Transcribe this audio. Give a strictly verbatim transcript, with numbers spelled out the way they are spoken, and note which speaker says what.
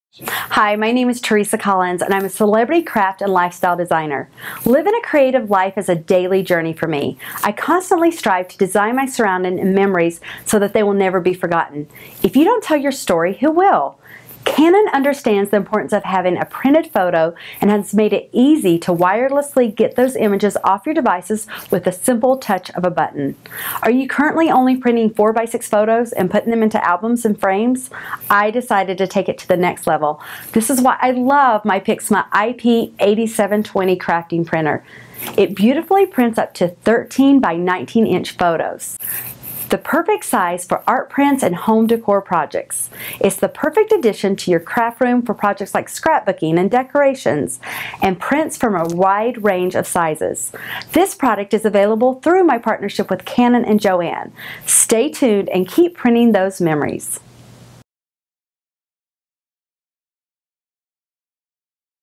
Speaker 1: Hi, my name is Teresa Collins and I'm a celebrity craft and lifestyle designer. Living a creative life is a daily journey for me. I constantly strive to design my surroundings and memories so that they will never be forgotten. If you don't tell your story, who will? Canon understands the importance of having a printed photo and has made it easy to wirelessly get those images off your devices with a simple touch of a button. Are you currently only printing four by six photos and putting them into albums and frames? I decided to take it to the next level. This is why I love my Pixma I P eighty-seven twenty crafting printer. It beautifully prints up to thirteen by nineteen inch photos. The perfect size for art prints and home decor projects. It's the perfect addition to your craft room for projects like scrapbooking and decorations, and prints from a wide range of sizes. This product is available through my partnership with Canon and JOANN. Stay tuned and keep printing those memories.